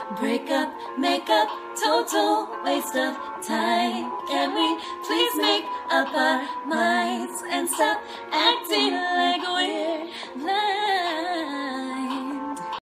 Break up, make up, total waste of time. Can we please make up our minds and stop acting